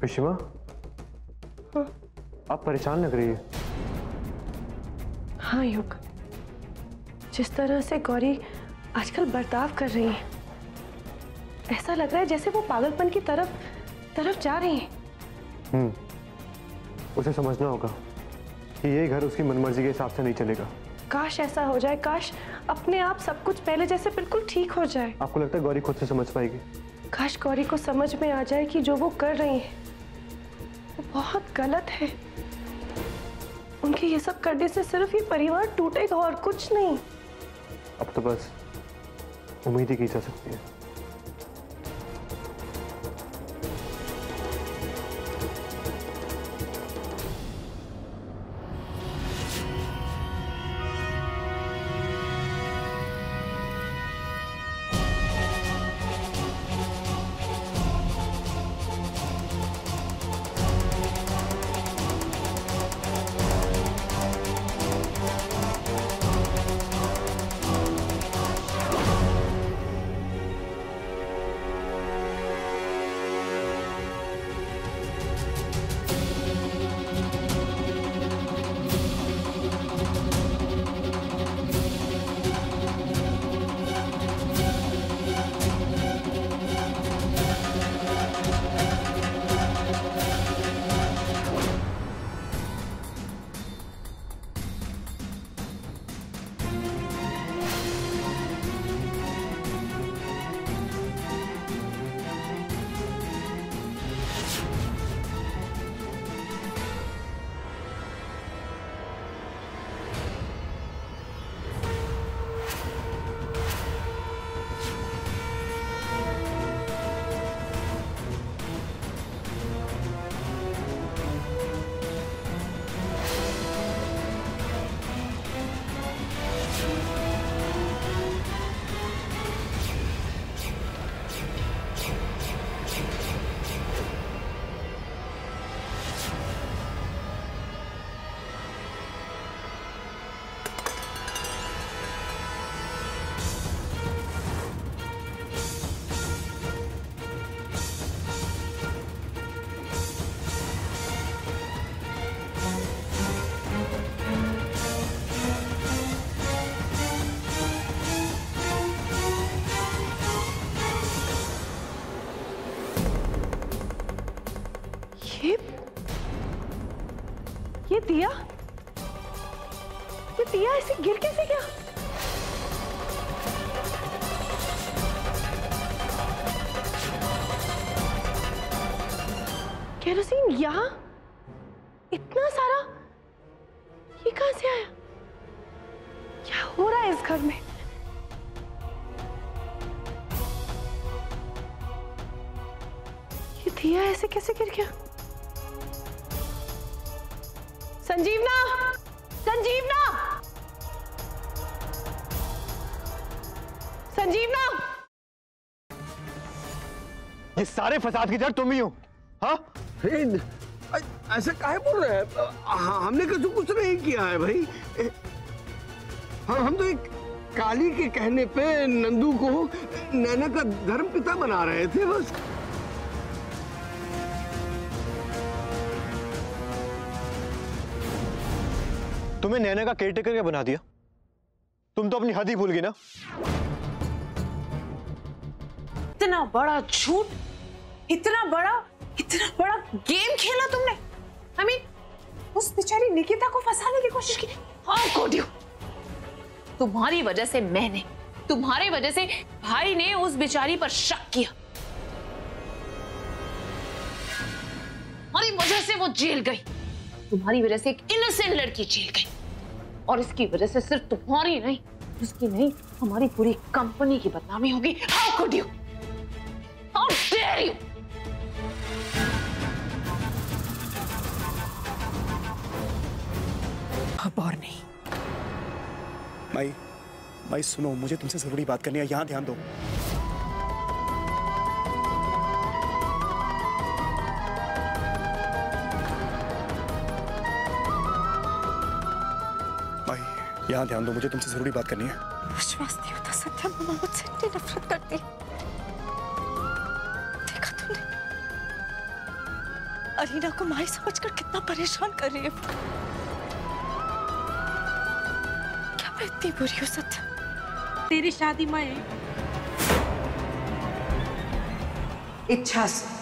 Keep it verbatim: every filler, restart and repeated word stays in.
विशिमा, हाँ? आप परेशान लग रही है। हाँ युग, जिस तरह से गौरी आजकल बर्ताव कर रही है, ऐसा लग रहा है जैसे वो पागलपन की तरफ तरफ जा रही है। हम्म, उसे समझना होगा कि ये घर उसकी मनमर्जी के हिसाब से नहीं चलेगा। काश ऐसा हो जाए, काश अपने आप सब कुछ पहले जैसे बिल्कुल ठीक हो जाए। आपको लगता है गौरी खुद से समझ पाएगी? काश गौरी को समझ में आ जाए कि जो वो कर रही है वो बहुत गलत है। उनके ये सब करने से सिर्फ ये परिवार टूटेगा और कुछ नहीं। अब तो बस उम्मीद ही की जा सकती है। ये ये दिया ये दिया ऐसे गिर कैसे गया? केरोसिन यहाँ इतना सारा, ये कहां से आया? क्या हो रहा है इस घर में? ये दिया ऐसे कैसे गिर गया? संजीवना, संजीवना, संजीवना! ये सारे फसाद की जड़ तुम ही हो, हाँ? ऐसा काहे बोल रहे हैं? हमने कुछ कुछ नहीं किया है भाई। हम हम तो एक काली के कहने पे नंदू को नैना का धर्म पिता बना रहे थे बस। तुम्हें नैना का केयरटेकर क्या बना दिया? तुम तो अपनी हद ही भूल गई ना। इतना बड़ा झूठ, इतना बड़ा इतना बड़ा गेम खेला तुमने। आई मीन उस बेचारी निकिता को फंसाने की कोशिश की। हाँ कोडियो, तुम्हारी वजह से मैंने, तुम्हारी वजह से भाई ने उस बेचारी पर शक किया। तुम्हारी वजह से वो जेल गई, तुम्हारी वजह से एक इनोसेंट लड़की जेल गई, और इसकी वजह से सिर्फ तुम्हारी नहीं, उसकी नहीं, हमारी पूरी कंपनी की बदनामी होगी। How could you, how dare you! अब और नहीं। माई, माई सुनो, मुझे तुमसे जरूरी बात करनी है, यहां ध्यान दो। माई, यहां ध्यान दो, मुझे तुमसे जरूरी बात करनी है। विश्वास नहीं होता सत्या, मामा मुझसे इतनी नफरत करती है। देखा तुमने, अलीना को माई समझकर कितना परेशान कर रही है। क्या मैं इतनी बुरी हूँ सत्य? तेरी शादी मैं इच्छा से